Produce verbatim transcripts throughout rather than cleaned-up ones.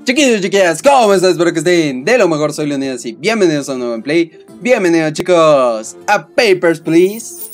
Chiquillos y chiquillas, ¿cómo están? Espero que estén de lo mejor. Soy Leonidas y bienvenidos a un nuevo gameplay. Bienvenidos, chicos, a Papers, Please.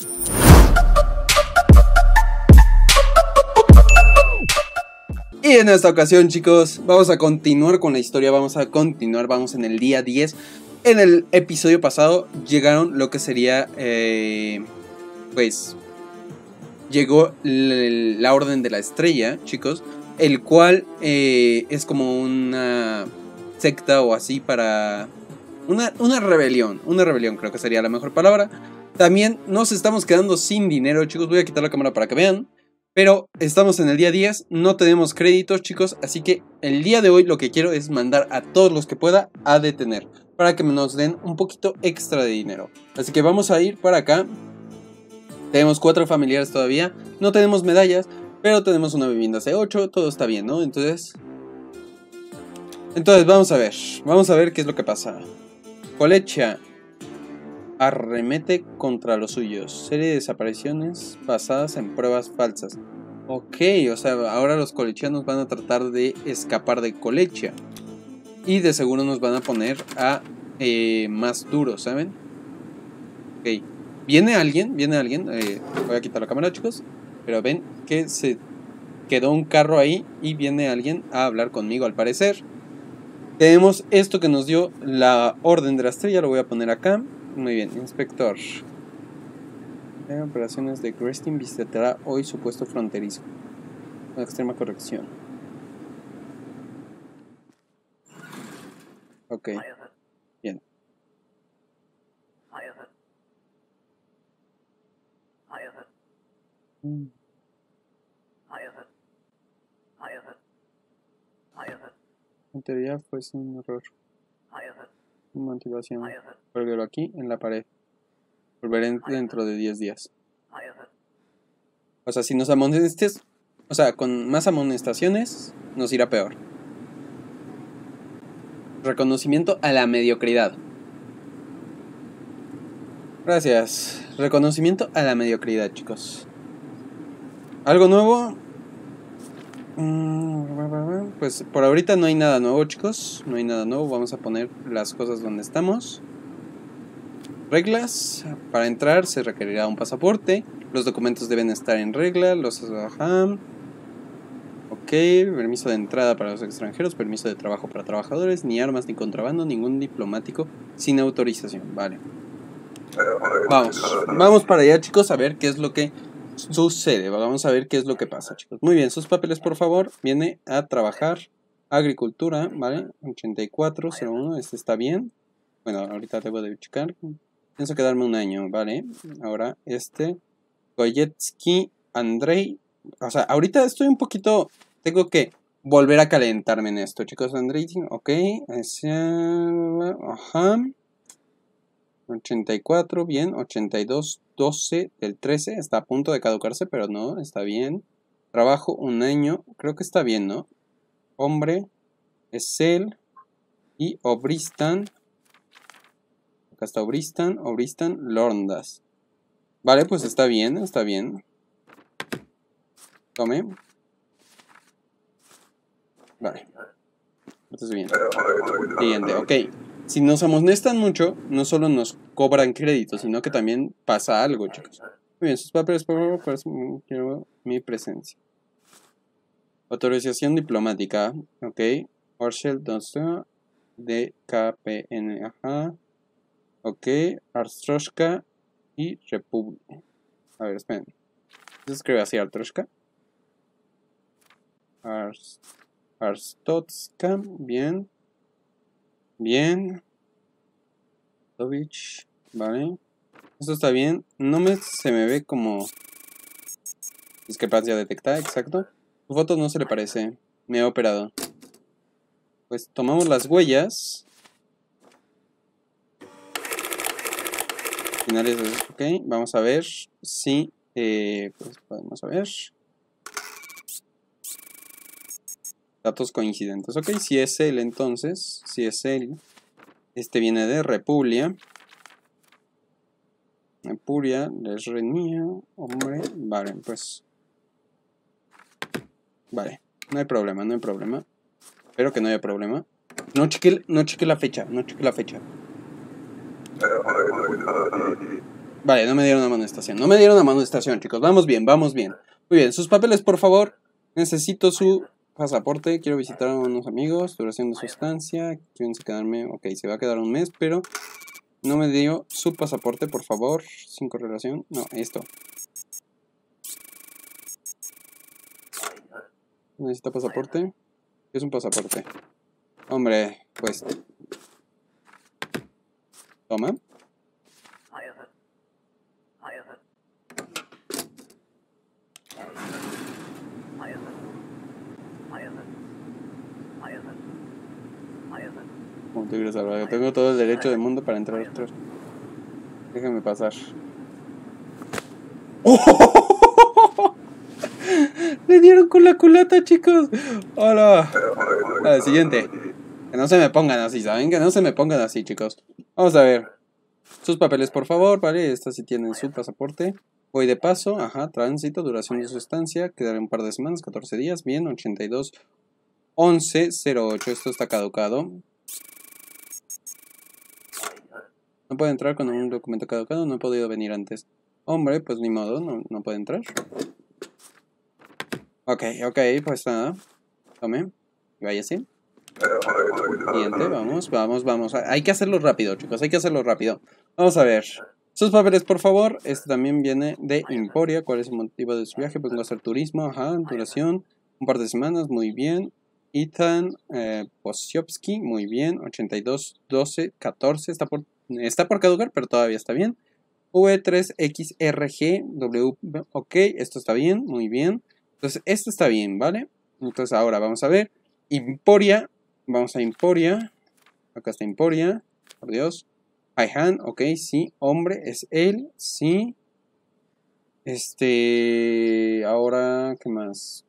Y en esta ocasión, chicos, vamos a continuar con la historia. Vamos a continuar, vamos en el día diez. En el episodio pasado llegaron lo que sería, eh, pues, llegó la Orden de la Estrella, chicos. El cual eh, es como una secta o así para... Una, una rebelión, una rebelión creo que sería la mejor palabra. También nos estamos quedando sin dinero, chicos. Voy a quitar la cámara para que vean. Pero estamos en el día diez, no tenemos créditos, chicos. Así que el día de hoy lo que quiero es mandar a todos los que pueda a detener, para que nos den un poquito extra de dinero. Así que vamos a ir para acá. Tenemos cuatro familiares todavía, no tenemos medallas, pero tenemos una vivienda C ocho, todo está bien, ¿no? Entonces... Entonces vamos a ver, vamos a ver qué es lo que pasa. Colecha arremete contra los suyos. Serie de desapariciones basadas en pruebas falsas. Ok, o sea, ahora los colechianos van a tratar de escapar de Colecha. Y de seguro nos van a poner a eh, más duros, ¿saben? Ok, viene alguien, viene alguien. Eh, voy a quitar la cámara, chicos. Pero ven que se quedó un carro ahí y viene alguien a hablar conmigo, al parecer. Tenemos esto que nos dio la Orden de la Estrella, lo voy a poner acá. Muy bien, inspector. En operaciones de Grestin visitará hoy su puesto fronterizo. Con extrema corrección. Ok, bien. Mm. En teoría fue un error. Motivación. Volverlo aquí en la pared. Volveré dentro de diez días. O sea, si nos amonestes, o sea, con más amonestaciones, nos irá peor. Reconocimiento a la mediocridad. Gracias. Reconocimiento a la mediocridad, chicos. ¿Algo nuevo? Pues por ahorita no hay nada nuevo, chicos. No hay nada nuevo. Vamos a poner las cosas donde estamos. Reglas. Para entrar se requerirá un pasaporte. Los documentos deben estar en regla. Los... Ajá. Ok. Permiso de entrada para los extranjeros. Permiso de trabajo para trabajadores. Ni armas, ni contrabando. Ningún diplomático sin autorización. Vale. Vamos. Vamos para allá, chicos, a ver qué es lo que sucede. Vamos a ver qué es lo que pasa, chicos. Muy bien, sus papeles, por favor. Viene a trabajar. Agricultura, ¿vale? ochenta y cuatro cero uno, este está bien. Bueno, ahorita debo de checar. Pienso quedarme un año, ¿vale? Ahora este. Goyetsky Andrei. O sea, ahorita estoy un poquito... Tengo que volver a calentarme en esto, chicos. Andrei, ok. Ese... Ajá. ochenta y cuatro, bien. ochenta y dos, doce del trece. Está a punto de caducarse, pero no, está bien. Trabajo un año. Creo que está bien, ¿no? Hombre. Es él. Y Obristan. Acá está Obristan. Obristan Lorndas. Vale, pues está bien, está bien. Tome. Vale. Esto es bien. Siguiente, ok. Si nos amonestan mucho, no solo nos cobran crédito, sino que también pasa algo, chicos. Muy bien, sus papeles, por favor, pues, quiero mi presencia. Autorización diplomática, ok. Orshel Dostoa de K P N, ajá. Ok, Arstroshka y República. A ver, esperen. ¿Se escribe así, Arstroshka? Ars, Arstotska, bien. Bien. Dovich, vale. Esto está bien. No me, se me ve como discrepancia detectada, exacto. Su foto no se le parece. Me he operado. Pues tomamos las huellas. Finales de... Ok, vamos a ver si... Eh, pues podemos ver. Datos coincidentes. Ok, si es él entonces. Si es él. Este viene de Repuglia. Repuria, les renía. Hombre, vale, pues... Vale, no hay problema, no hay problema. Espero que no haya problema. No cheque, no cheque la fecha, no cheque la fecha. Vale, no me dieron amonestación. No me dieron amonestación, chicos. Vamos bien, vamos bien. Muy bien, sus papeles, por favor. Necesito su pasaporte. Quiero visitar a unos amigos. Duración de su estancia. Quieren quedarme. Ok, se va a quedar un mes, pero no me dio su pasaporte, por favor. Sin correlación. No, esto. Necesita pasaporte. ¿Qué es un pasaporte? Hombre, pues. Toma. Como tú quieres salvar. Tengo todo el derecho del mundo para entrar. Déjenme pasar. ¡Oh! Le dieron con la culata, chicos. Hola. Ah, siguiente. Que no se me pongan así, ¿saben? Que no se me pongan así, chicos. Vamos a ver. Sus papeles, por favor, ¿vale? Esta sí tienen su pasaporte. Voy de paso, ajá, tránsito, duración de su estancia. Quedará un par de semanas, catorce días. Bien, ochenta y dos, once, cero ocho. Esto está caducado. No puede entrar con un documento caducado. No he podido venir antes. Hombre, pues ni modo, no, no puede entrar. Ok, ok, pues nada. Tome. Váyase. Siguiente, vamos, vamos, vamos. Hay que hacerlo rápido, chicos. Hay que hacerlo rápido. Vamos a ver. Sus papeles, por favor. Este también viene de Emporia. ¿Cuál es el motivo de su viaje? Pues va a hacer turismo. Ajá, duración. Un par de semanas, muy bien. Ethan eh, Posiopsky, muy bien. ochenta y dos, doce, catorce. Está por, está por caducar, pero todavía está bien. V tres X R G W. Ok, esto está bien, muy bien. Entonces, esto está bien, ¿vale? Entonces, ahora vamos a ver. Emporia. Vamos a Emporia. Acá está Emporia. Por Dios. Aihan, ok, sí. Hombre, es él, sí. Este. Ahora, ¿qué más?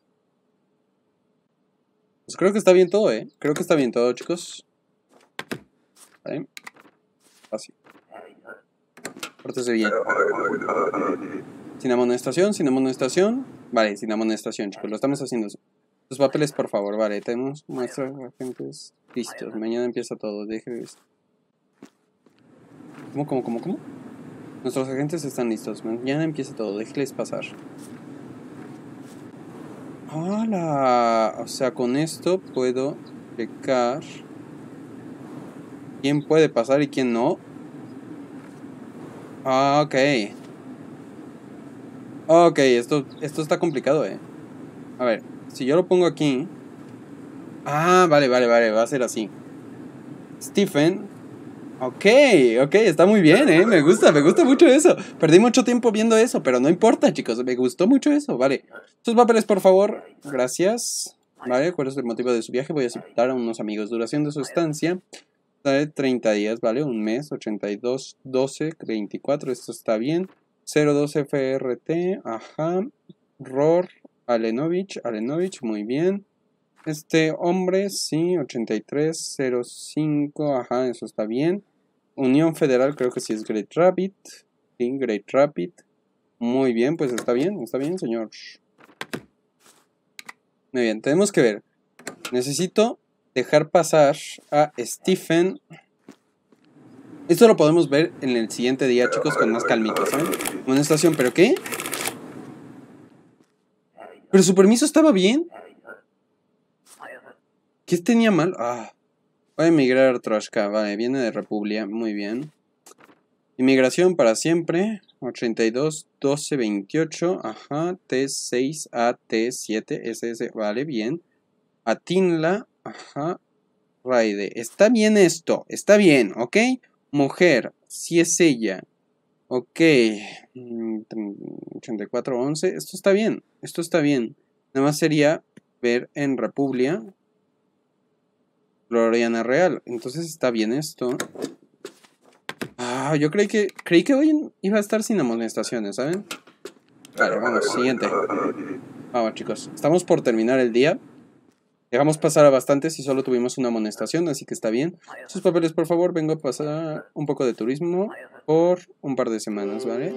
Pues creo que está bien todo, ¿eh? Creo que está bien todo, chicos. Vale. Fácil. Pórtese bien. Sin amonestación, sin amonestación. Vale, sin amonestación, chicos. Lo estamos haciendo. Los papeles, por favor. Vale, tenemos nuestros agentes listos. Mañana empieza todo. Deje esto. ¿Cómo, cómo, cómo, cómo? Nuestros agentes están listos. Mañana empieza todo. Déjeles pasar. ¡Hala! O sea, con esto puedo checar quién puede pasar y quién no. Ah, ok. Ok, esto, esto está complicado, eh. A ver, si yo lo pongo aquí. Ah, vale, vale, vale, va a ser así. Stephen. Ok, ok, está muy bien, eh. Me gusta, me gusta mucho eso. Perdí mucho tiempo viendo eso, pero no importa, chicos. Me gustó mucho eso, vale. Sus papeles, por favor. Gracias. Vale, ¿cuál es el motivo de su viaje? Voy a citar a unos amigos. Duración de su estancia. De treinta días, ¿vale? Un mes, ochenta y dos, doce, veinticuatro. Esto está bien. cero dos F R T, ajá. Ror, Alenovich, Alenovich, muy bien. Este hombre, sí, ochenta y tres, cero cinco, ajá, eso está bien. Unión Federal, creo que sí es Great Rabbit. Sí, Great Rabbit. Muy bien, pues está bien, está bien, señor. Muy bien, tenemos que ver. Necesito dejar pasar a Stephen. Esto lo podemos ver en el siguiente día, chicos, con más calmita, ¿saben? Una estación, ¿pero qué? ¿Pero su permiso estaba bien? ¿Qué tenía mal? Ah. Voy a emigrar a Troshka, vale, viene de República, muy bien. Inmigración para siempre, ochenta y dos, doce, veintiocho, ajá, T seis A T siete S S, vale, bien. Atinla, ajá, Raide, está bien esto, está bien, ¿ok? Mujer, si es ella, ok, ochenta y cuatro, once, esto está bien, esto está bien. Nada más sería ver en República. Gloriana Real. Entonces está bien esto. Ah, yo creí que creí que hoy iba a estar sin amonestaciones, ¿saben? Vale, vamos, siguiente. Vamos, chicos. Estamos por terminar el día. Dejamos pasar a bastantes y solo tuvimos una amonestación, así que está bien. Sus papeles, por favor. Vengo a pasar un poco de turismo por un par de semanas, ¿vale?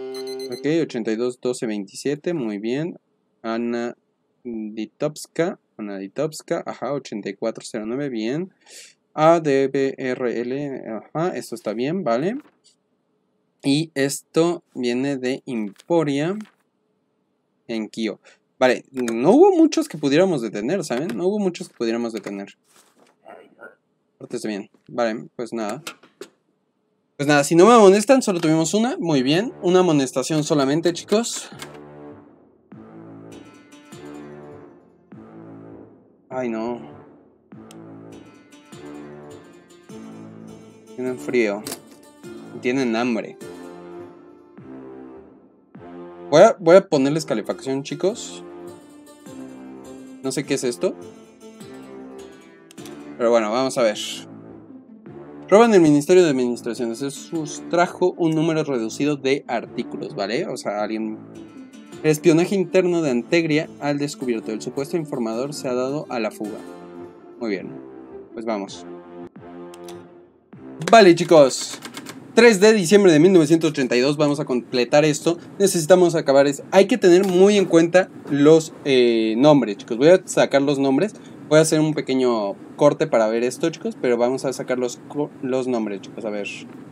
Ok, ochenta y dos, doce, veintisiete. Muy bien. Ana Ditowska. Onaditovska, ajá, ochenta y cuatro cero nueve, bien. A D B R L, ajá, esto está bien, vale. Y esto viene de Emporia en Kio. Vale, no hubo muchos que pudiéramos detener, ¿saben? No hubo muchos que pudiéramos detener. Está bien, vale, pues nada. Pues nada, si no me amonestan, solo tuvimos una, muy bien. Una amonestación solamente, chicos. Ay, no. Tienen frío. Tienen hambre. Voy a, voy a ponerles calefacción, chicos. No sé qué es esto. Pero bueno, vamos a ver. Roban el Ministerio de Administraciones. Se sustrajo un número reducido de artículos, ¿vale? O sea, alguien... El espionaje interno de Antegria al descubierto. El supuesto informador se ha dado a la fuga. Muy bien. Pues vamos. Vale, chicos. tres de diciembre de mil novecientos ochenta y dos. Vamos a completar esto. Necesitamos acabar esto. Hay que tener muy en cuenta los eh, nombres, chicos. Voy a sacar los nombres. Voy a hacer un pequeño corte para ver esto, chicos. Pero vamos a sacar los, los nombres, chicos. A ver.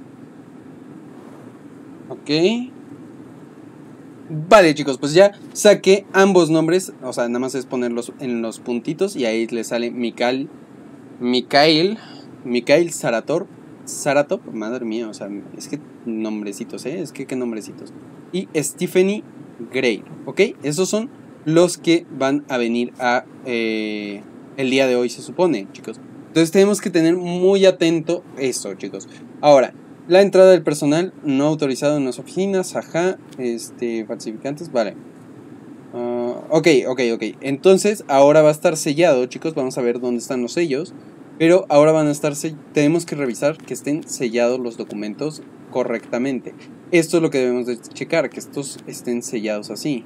Ok. Vale, chicos, pues ya saqué ambos nombres. O sea, nada más es ponerlos en los puntitos. Y ahí les sale Mikhail. Mikhail. Mikhail Saratov. Saratov, madre mía, o sea, es que nombrecitos, ¿eh? Es que qué nombrecitos. Y Stephanie Gray, ¿ok? Esos son los que van a venir a eh, el día de hoy, se supone, chicos. Entonces tenemos que tener muy atento eso, chicos. Ahora, la entrada del personal no autorizado en las oficinas, ajá, este, falsificantes, vale. Uh, ok, ok, ok. Entonces, ahora va a estar sellado, chicos. Vamos a ver dónde están los sellos. Pero ahora van a estar, tenemos que revisar que estén sellados los documentos correctamente. Esto es lo que debemos de checar, que estos estén sellados así.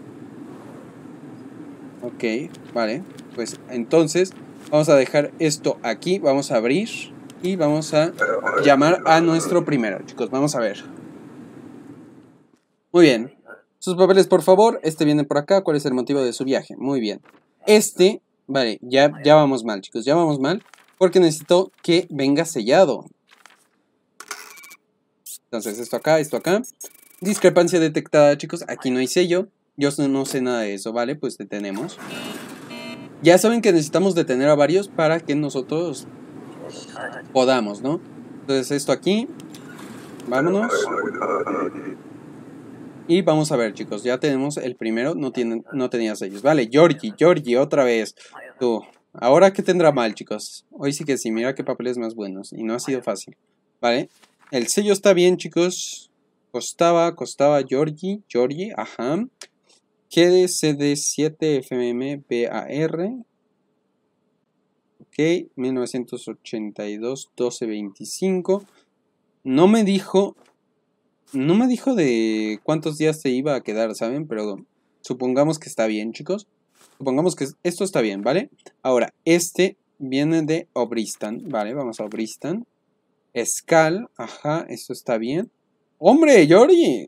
Ok, vale. Pues entonces vamos a dejar esto aquí, vamos a abrir y vamos a llamar a nuestro primero, chicos. Vamos a ver. Muy bien. Sus papeles, por favor. Este viene por acá. ¿Cuál es el motivo de su viaje? Muy bien. Este, vale, ya, ya vamos mal, chicos, ya vamos mal. Porque necesito que venga sellado. Entonces, esto acá, esto acá. Discrepancia detectada, chicos. Aquí no hay sello. Yo no sé nada de eso, ¿vale? Pues detenemos. Ya saben que necesitamos detener a varios para que nosotros podamos, ¿no? Entonces, esto aquí. Vámonos. Y vamos a ver, chicos. Ya tenemos el primero. No, tiene, no tenía sellos. Vale, Georgie, Georgie, otra vez. Tú. Ahora, ¿qué tendrá mal, chicos? Hoy sí que sí, mira qué papeles más buenos. Y no ha sido fácil. Vale. El sello está bien, chicos. Costaba, costaba Georgie, Georgie, ajá. G D C D siete F M M B A R. Ok, mil novecientos ochenta y dos, doce veinticinco. No me dijo... No me dijo de cuántos días se iba a quedar, ¿saben? Pero supongamos que está bien, chicos. Supongamos que esto está bien, ¿vale? Ahora, este viene de Obristan, ¿vale? Vamos a Obristan. Escal, ajá, esto está bien. ¡Hombre, Georgie!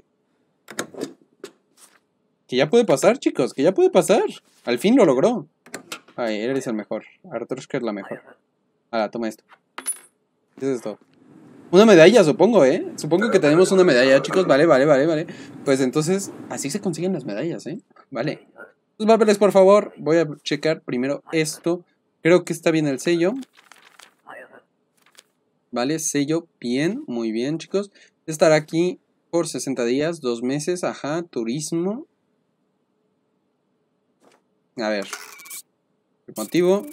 Que ya puede pasar, chicos, que ya puede pasar. Al fin lo logró. Ay, eres el mejor. Artroshka es la mejor. Ahora, toma esto. ¿Qué es esto? Una medalla, supongo, ¿eh? Supongo que tenemos una medalla, chicos. Vale, vale, vale, vale. Pues entonces, así se consiguen las medallas, ¿eh? Vale. Los papeles, por favor. Voy a checar primero esto. Creo que está bien el sello. Vale, sello bien, muy bien, chicos. Estará aquí por sesenta días, dos meses, ajá, turismo. A ver. El motivo.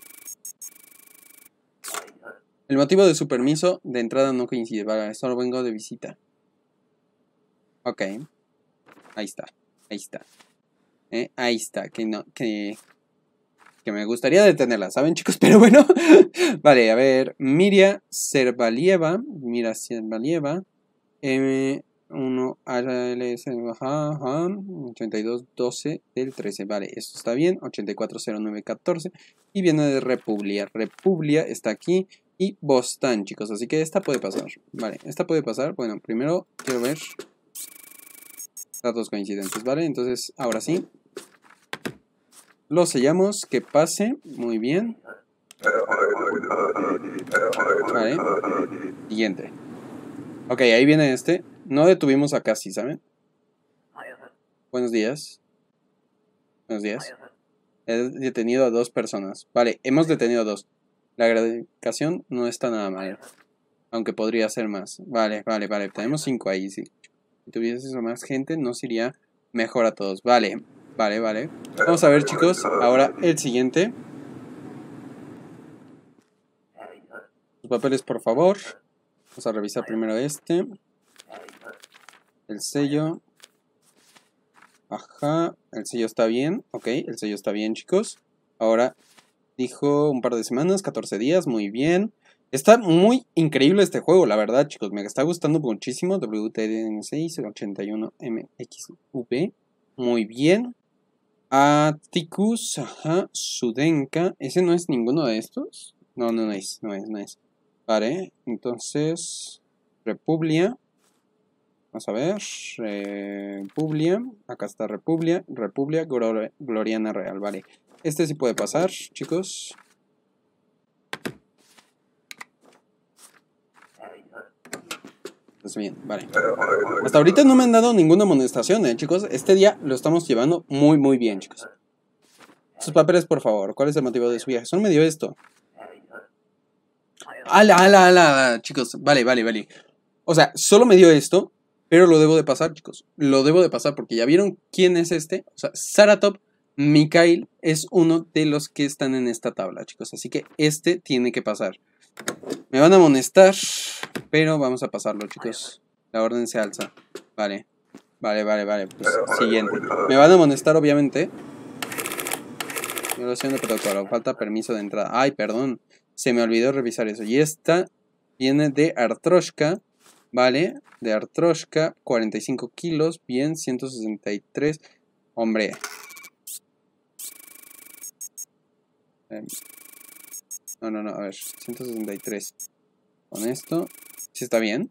El motivo de su permiso de entrada no coincide. Vale, solo vengo de visita. Ok. Ahí está. Ahí está. Eh, ahí está. Que no. Que. Que me gustaría detenerla, ¿saben, chicos? Pero bueno. Vale, a ver. Miria Servalieva. Mira Servalieva. M uno A L S. Ajá, ajá. ochenta y dos doce del trece. Vale, esto está bien. ochenta y cuatro cero nueve catorce. Y viene de Republia. Republia está aquí. Y Bostan, chicos. Así que esta puede pasar. Vale, esta puede pasar. Bueno, primero quiero ver datos coincidentes, ¿vale? Entonces, ahora sí. Lo sellamos, que pase. Muy bien. Vale. Siguiente. Ok, ahí viene este. No detuvimos a casi, ¿saben? Buenos días. Buenos días. He detenido a dos personas. Vale, hemos detenido a dos. La gratificación no está nada mal. Aunque podría ser más. Vale, vale, vale. Tenemos cinco ahí, sí. Si tuvieses a más gente, nos iría mejor a todos. Vale, vale, vale. Vamos a ver, chicos. Ahora el siguiente. Los papeles, por favor. Vamos a revisar primero este. El sello. Ajá. El sello está bien. Ok, el sello está bien, chicos. Ahora dijo un par de semanas, catorce días. Muy bien. Está muy increíble este juego, la verdad, chicos. Me está gustando muchísimo. W T D seis ochenta y uno M X V. Muy bien. Atticus, ajá. Sudenka. ¿Ese no es ninguno de estos? No, no, no es. No es, no es. Vale, entonces. Republia. Vamos a ver. Republia. Acá está Republia. Republia Gloriana Real. Vale. Este sí puede pasar, chicos. Pues bien, vale. Hasta ahorita no me han dado ninguna amonestación, eh, chicos. Este día lo estamos llevando muy, muy bien, chicos. Sus papeles, por favor. ¿Cuál es el motivo de su viaje? Solo me dio esto. Ala, ala, ala, chicos. Vale, vale, vale. O sea, solo me dio esto, pero lo debo de pasar, chicos. Lo debo de pasar porque ya vieron quién es este. O sea, Saratov Mikhail es uno de los que están en esta tabla, chicos. Así que este tiene que pasar. Me van a amonestar, pero vamos a pasarlo, chicos. La orden se alza. Vale, vale, vale, vale. Pues siguiente. Me van a amonestar, obviamente. Violación de protocolo. Falta permiso de entrada. Ay, perdón. Se me olvidó revisar eso. Y esta viene de Artroshka. Vale. De Artroshka. cuarenta y cinco kilos. Bien. ciento sesenta y tres. Hombre. No, no, no. A ver. ciento sesenta y tres. Con esto. ¿Sí está bien?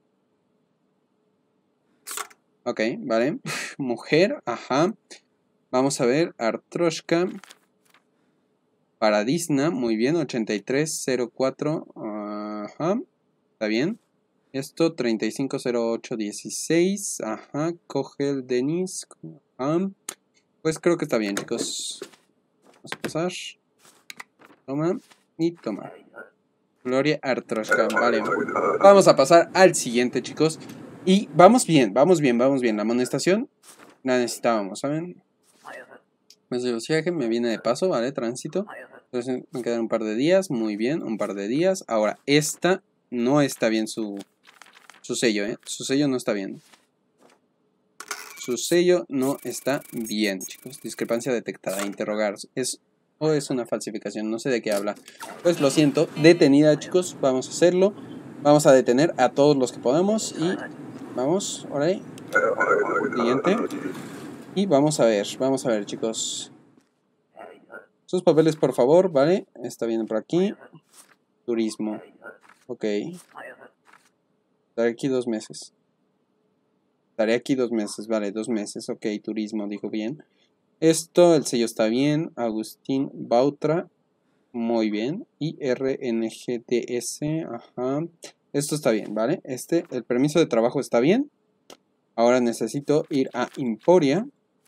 Ok, vale. Mujer. Ajá. Vamos a ver. Artroshka. Paradisna. Muy bien. ochenta y tres cero cuatro. Ajá. Está bien. Esto, treinta y cinco cero ocho dieciséis. Ajá. Cogel Denis. Ajá. Pues creo que está bien, chicos. Vamos a pasar. Toma. Y toma. Gloria Artroshka. Vale. Vamos a pasar al siguiente, chicos. Y vamos bien, vamos bien, vamos bien. La amonestación la necesitábamos, ¿saben? Viaje me viene de paso, ¿vale? Tránsito. Entonces me quedan un par de días. Muy bien, un par de días. Ahora, esta no está bien su... Su sello, ¿eh? Su sello no está bien. Su sello no está bien, chicos. Discrepancia detectada. Interrogar. ¿Es o es una falsificación? No sé de qué habla. Pues lo siento. Detenida, chicos. Vamos a hacerlo. Vamos a detener a todos los que podamos. Y vamos, ahora ahí. Siguiente. Y vamos a ver. Vamos a ver, chicos. Sus papeles, por favor, ¿vale? Está bien por aquí. Turismo. Ok. Estaré aquí dos meses. Estaré aquí dos meses, vale, dos meses. Ok, turismo, dijo bien. Esto, el sello está bien. Agustín Bautra. Muy bien. Y R N G D S. Ajá. Esto está bien, ¿vale? Este, el permiso de trabajo está bien. Ahora necesito ir a Emporia.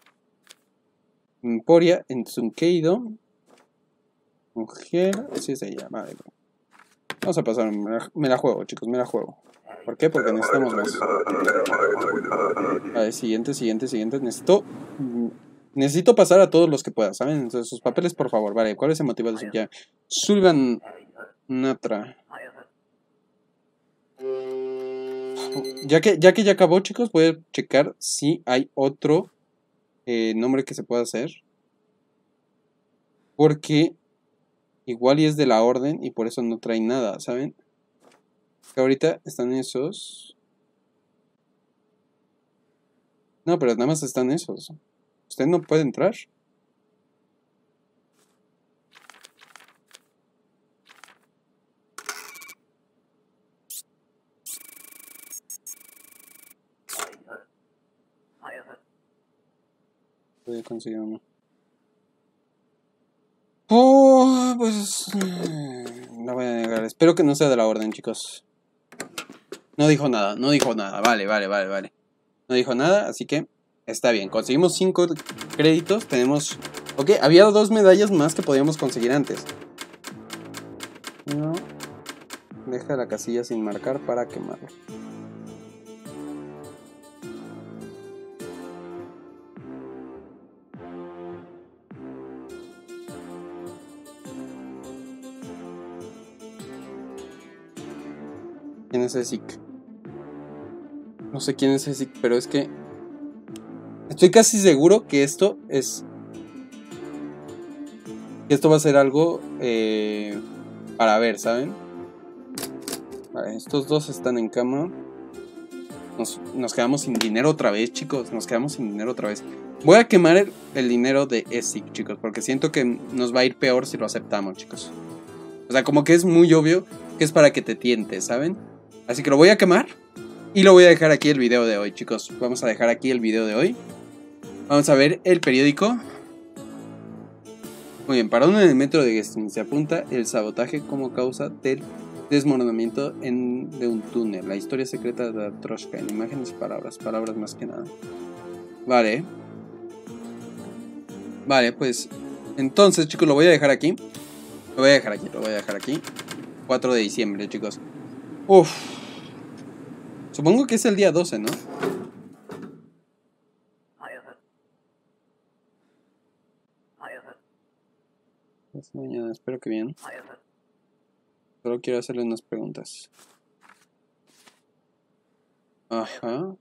Emporia en Tsunkeido. Mujer. Así es ella, vale. Vamos a pasar. Me la, me la juego, chicos, me la juego. ¿Por qué? Porque necesitamos más. Vale, siguiente, siguiente, siguiente. Necesito... Necesito pasar a todos los que pueda, ¿saben? Entonces, sus papeles, por favor. Vale, ¿cuál es el motivo de su viaje? Sullivan Natra. Ya que, ya que ya acabó, chicos, voy a checar si hay otro eh, nombre que se pueda hacer. Porque igual y es de la orden y por eso no trae nada, ¿saben? Que ahorita están esos. No, pero nada más están esos. ¿Usted no puede entrar? Voy a conseguir uno. pues... No voy a negar. Espero que no sea de la orden, chicos. No dijo nada, no dijo nada. Vale, vale, vale, vale. No dijo nada, así que está bien. Conseguimos cinco créditos. Tenemos... Ok, había dos medallas más que podíamos conseguir antes. No. Deja la casilla sin marcar para quemarlo. ¿Quién es Esic? No sé quién es Esic, pero es que... Estoy casi seguro que esto es... Que esto va a ser algo... Eh, para ver, ¿saben? Vale, estos dos están en cama. Nos, nos quedamos sin dinero otra vez, chicos. Nos quedamos sin dinero otra vez. Voy a quemar el, el dinero de Esic, chicos, porque siento que nos va a ir peor si lo aceptamos, chicos. O sea, como que es muy obvio que es para que te tientes, ¿saben? Así que lo voy a quemar. Y lo voy a dejar aquí el video de hoy, chicos. Vamos a dejar aquí el video de hoy. Vamos a ver el periódico. Muy bien, parado en el metro de Gestin. Se apunta el sabotaje como causa del desmoronamiento en, de un túnel. La historia secreta de Atroshka. En imágenes y palabras. Palabras más que nada. Vale. Vale, pues... Entonces, chicos, lo voy a dejar aquí. Lo voy a dejar aquí, lo voy a dejar aquí. cuatro de diciembre, chicos. Uff. Supongo que es el día doce, ¿no? Es mañana, espero que bien. Solo quiero hacerle unas preguntas. Ajá.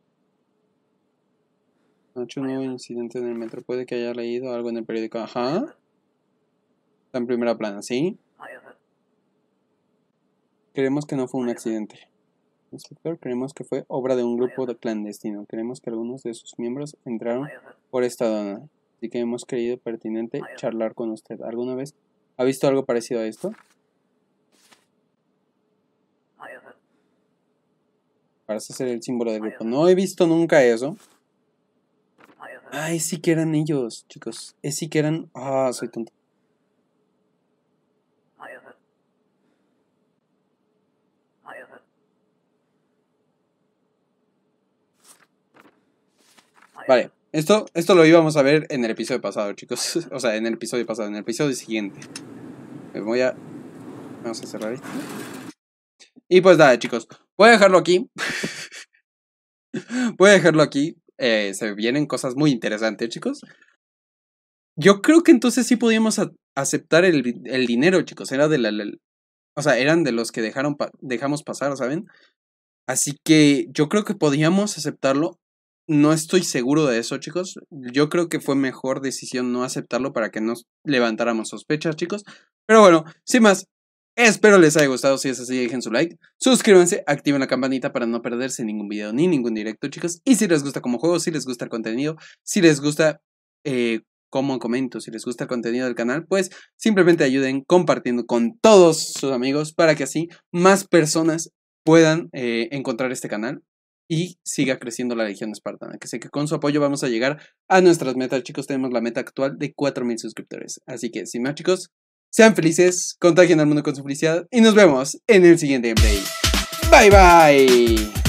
Ha hecho un nuevo incidente en el metro. Puede que haya leído algo en el periódico. Ajá. Está en primera plana, ¿sí? Creemos que no fue un accidente. Inspector, creemos que fue obra de un grupo de clandestino. Creemos que algunos de sus miembros entraron por esta zona. Así que hemos creído pertinente charlar con usted. ¿Alguna vez ha visto algo parecido a esto? Parece ser el símbolo del grupo. No he visto nunca eso. Ay, sí que eran ellos, chicos. Es sí que eran... Ah, soy tonto. Vale, esto, esto lo íbamos a ver en el episodio pasado, chicos. O sea, en el episodio pasado, en el episodio siguiente. Me voy a... Vamos a cerrar esto. Y pues nada, chicos. Voy a dejarlo aquí. Voy a dejarlo aquí. Eh, se vienen cosas muy interesantes, chicos. Yo creo que entonces sí podíamos a aceptar el, el dinero, chicos. Era de la, la... O sea, eran de los que dejaron pa dejamos pasar, ¿saben? Así que yo creo que podíamos aceptarlo. No estoy seguro de eso, chicos. Yo creo que fue mejor decisión no aceptarlo para que no levantáramos sospechas, chicos. Pero bueno, sin más, espero les haya gustado. Si es así, dejen su like. Suscríbanse, activen la campanita para no perderse ningún video ni ningún directo, chicos. Y si les gusta como juego, si les gusta el contenido, si les gusta eh, como comento, si les gusta el contenido del canal, pues simplemente ayuden compartiendo con todos sus amigos para que así más personas puedan eh, encontrar este canal y siga creciendo la Legión Espartana. Que sé que con su apoyo vamos a llegar a nuestras metas, chicos. Tenemos la meta actual de cuatro mil suscriptores. Así que, sin más, chicos, sean felices, contagien al mundo con su felicidad y nos vemos en el siguiente gameplay. Bye, bye.